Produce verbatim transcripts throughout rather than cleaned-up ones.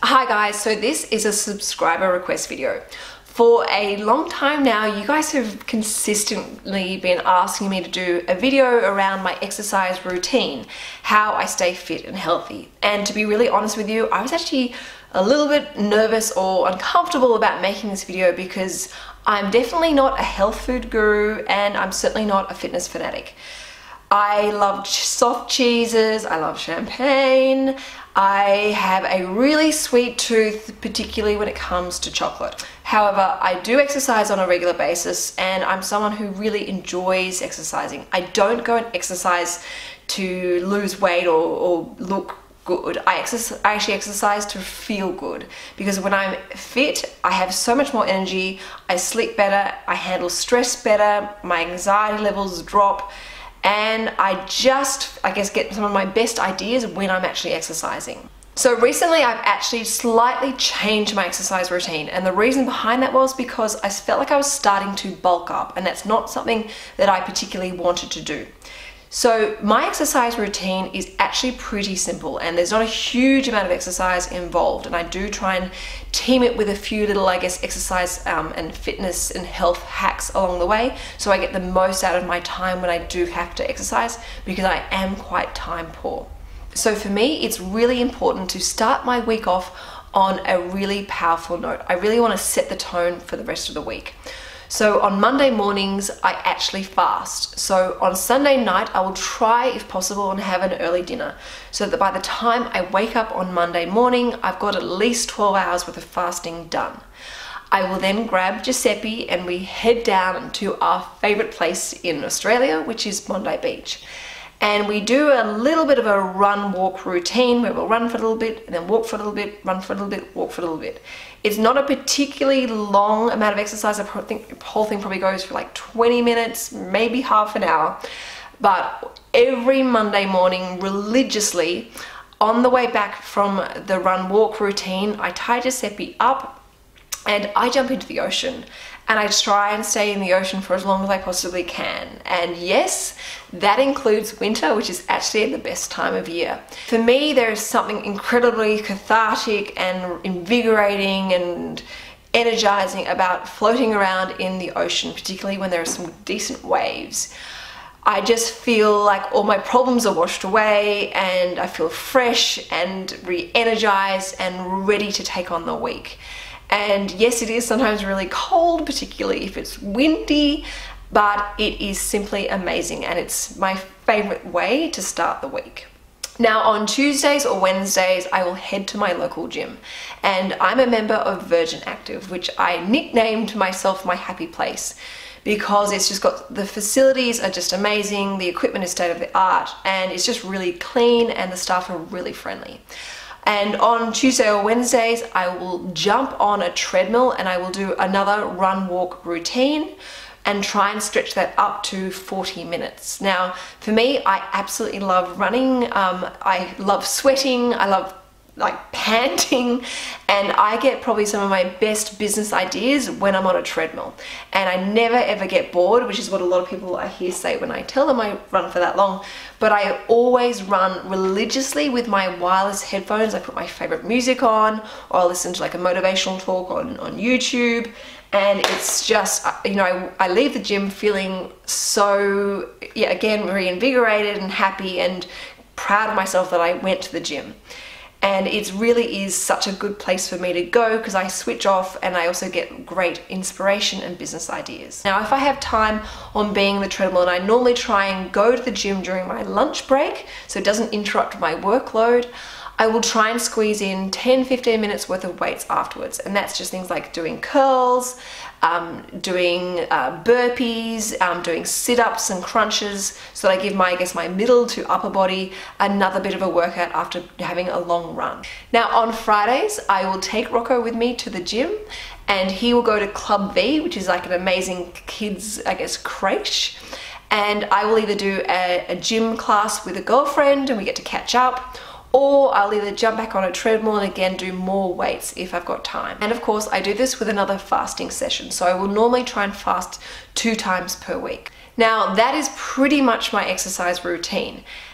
Hi guys, so this is a subscriber request video. For a long time now, you guys have consistently been asking me to do a video around my exercise routine, how I stay fit and healthy. And to be really honest with you, I was actually a little bit nervous or uncomfortable about making this video because I'm definitely not a health food guru and I'm certainly not a fitness fanatic. I love soft cheeses, I love champagne, I have a really sweet tooth, particularly when it comes to chocolate. However, I do exercise on a regular basis and I'm someone who really enjoys exercising. I don't go and exercise to lose weight or, or look good. I, exercise, I actually exercise to feel good because when I'm fit, I have so much more energy, I sleep better, I handle stress better, my anxiety levels drop, and I just, I guess, get some of my best ideas when I'm actually exercising. So recently I've actually slightly changed my exercise routine, and the reason behind that was because I felt like I was starting to bulk up, and that's not something that I particularly wanted to do. So my exercise routine is actually pretty simple and there's not a huge amount of exercise involved, and I do try and team it with a few little, I guess, exercise um, and fitness and health hacks along the way, so I get the most out of my time when I do have to exercise because I am quite time poor. So for me, it's really important to start my week off on a really powerful note. I really want to set the tone for the rest of the week. So on Monday mornings, I actually fast. So on Sunday night, I will try, if possible, and have an early dinner so that by the time I wake up on Monday morning, I've got at least twelve hours worth of fasting done. I will then grab Giuseppe and we head down to our favorite place in Australia, which is Bondi Beach. And we do a little bit of a run-walk routine where we'll run for a little bit, and then walk for a little bit, run for a little bit, walk for a little bit. It's not a particularly long amount of exercise. I think the whole thing probably goes for like twenty minutes, maybe half an hour. But every Monday morning, religiously, on the way back from the run-walk routine, I tie Giuseppe up and I jump into the ocean. And I try and stay in the ocean for as long as I possibly can. And yes, that includes winter, which is actually the best time of year. For me, there is something incredibly cathartic and invigorating and energizing about floating around in the ocean, particularly when there are some decent waves. I just feel like all my problems are washed away and I feel fresh and re-energized and ready to take on the week. And yes, it is sometimes really cold, particularly if it's windy, but it is simply amazing and it's my favorite way to start the week. Now on Tuesdays or Wednesdays, I will head to my local gym, and I'm a member of Virgin Active, which I nicknamed myself my happy place because it's just got, the facilities are just amazing, the equipment is state of the art, and it's just really clean and the staff are really friendly. And on Tuesday or Wednesdays, I will jump on a treadmill and I will do another run-walk routine and try and stretch that up to forty minutes. Now, for me, I absolutely love running. Um, I love sweating. I love like panting, and I get probably some of my best business ideas when I'm on a treadmill. And I never ever get bored, which is what a lot of people I hear say when I tell them I run for that long. But I always run religiously with my wireless headphones. I put my favorite music on, or I'll listen to like a motivational talk on, on YouTube. And it's just, you know, I, I leave the gym feeling so, yeah, again, reinvigorated and happy and proud of myself that I went to the gym. And it really is such a good place for me to go because I switch off and I also get great inspiration and business ideas. Now, if I have time on being on the treadmill, and I normally try and go to the gym during my lunch break so it doesn't interrupt my workload, I will try and squeeze in ten to fifteen minutes worth of weights afterwards. And that's just things like doing curls, um, doing uh, burpees, um, doing sit-ups and crunches, so that I give my, I guess, my middle to upper body another bit of a workout after having a long run. Now on Fridays, I will take Rocco with me to the gym and he will go to Club V, which is like an amazing kids, I guess, crèche. And I will either do a, a gym class with a girlfriend and we get to catch up, or I'll either jump back on a treadmill and again do more weights if I've got time. And of course, I do this with another fasting session. So I will normally try and fast two times per week. Now, that is pretty much my exercise routine.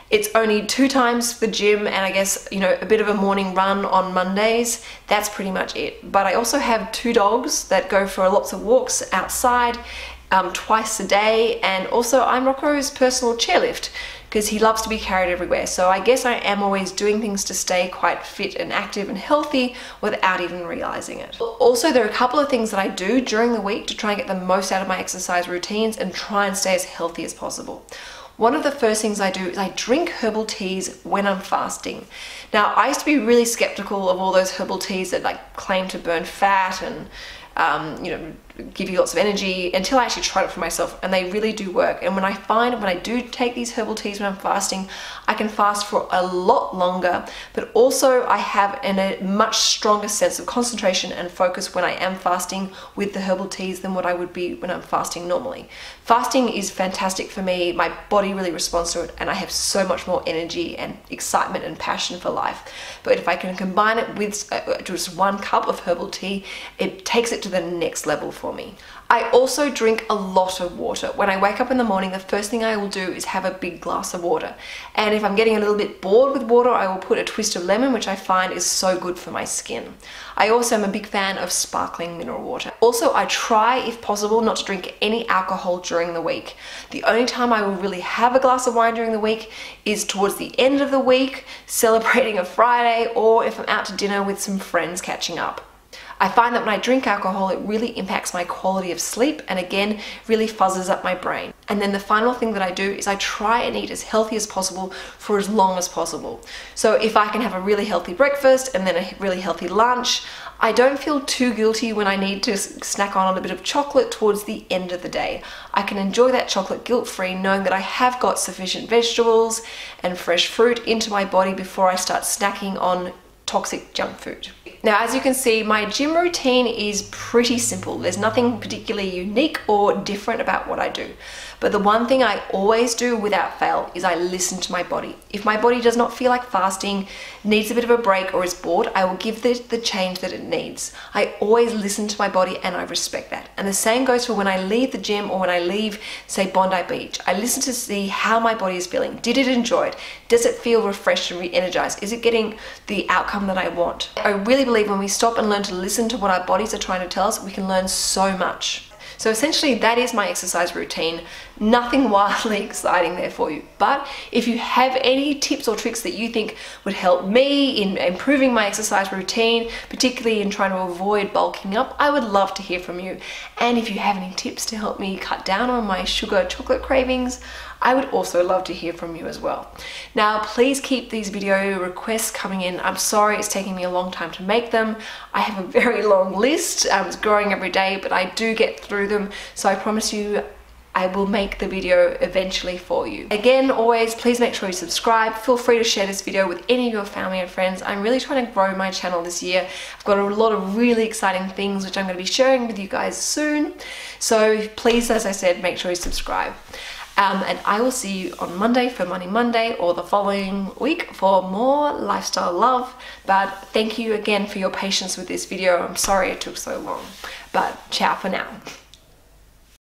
It's only two times for the gym and I guess, you know, a bit of a morning run on Mondays. That's pretty much it. But I also have two dogs that go for lots of walks outside um, twice a day, and also I'm Rocco's personal chairlift because he loves to be carried everywhere. So I guess I am always doing things to stay quite fit and active and healthy without even realizing it. Also, there are a couple of things that I do during the week to try and get the most out of my exercise routines and try and stay as healthy as possible. One of the first things I do is I drink herbal teas when I'm fasting. Now, I used to be really skeptical of all those herbal teas that like claim to burn fat and um, you know, give you lots of energy, until I actually tried it for myself, and they really do work. And when I find when I do take these herbal teas when I'm fasting, I can fast for a lot longer, but also I have an, a much stronger sense of concentration and focus when I am fasting with the herbal teas than what I would be when I'm fasting normally. Fasting is fantastic for me. My body really responds to it, and I have so much more energy and excitement and passion for life. But if I can combine it with uh, just one cup of herbal tea, it takes it to the next level for me. I also drink a lot of water. When I wake up in the morning, the first thing I will do is have a big glass of water. And if I'm getting a little bit bored with water, I will put a twist of lemon, which I find is so good for my skin. I also am a big fan of sparkling mineral water. Also, I try, if possible, not to drink any alcohol during the week. The only time I will really have a glass of wine during the week is towards the end of the week, celebrating a Friday, or if I'm out to dinner with some friends catching up. I find that when I drink alcohol, it really impacts my quality of sleep and again, really fuzzes up my brain. And then the final thing that I do is I try and eat as healthy as possible for as long as possible. So if I can have a really healthy breakfast and then a really healthy lunch, I don't feel too guilty when I need to snack on a bit of chocolate towards the end of the day. I can enjoy that chocolate guilt-free, knowing that I have got sufficient vegetables and fresh fruit into my body before I start snacking on toxic junk food. Now, as you can see, my gym routine is pretty simple. There's nothing particularly unique or different about what I do. But the one thing I always do without fail is I listen to my body. If my body does not feel like fasting, needs a bit of a break, or is bored, I will give the, the change that it needs. I always listen to my body and I respect that. And the same goes for when I leave the gym or when I leave, say, Bondi Beach. I listen to see how my body is feeling. Did it enjoy it? Does it feel refreshed and re-energized? Is it getting the outcome that I want? I really believe when we stop and learn to listen to what our bodies are trying to tell us, we can learn so much. So essentially that is my exercise routine. Nothing wildly exciting there for you. But if you have any tips or tricks that you think would help me in improving my exercise routine, particularly in trying to avoid bulking up, I would love to hear from you. And if you have any tips to help me cut down on my sugar chocolate cravings, I would also love to hear from you as well. Now, please keep these video requests coming in. I'm sorry it's taking me a long time to make them. I have a very long list. Um, it's growing every day, but I do get through them. So I promise you, I will make the video eventually for you. Again, always, please make sure you subscribe. Feel free to share this video with any of your family and friends. I'm really trying to grow my channel this year. I've got a lot of really exciting things which I'm going to be sharing with you guys soon. So please, as I said, make sure you subscribe. Um, and I will see you on Monday for Money Monday, or the following week for more lifestyle love. But thank you again for your patience with this video. I'm sorry it took so long, but ciao for now.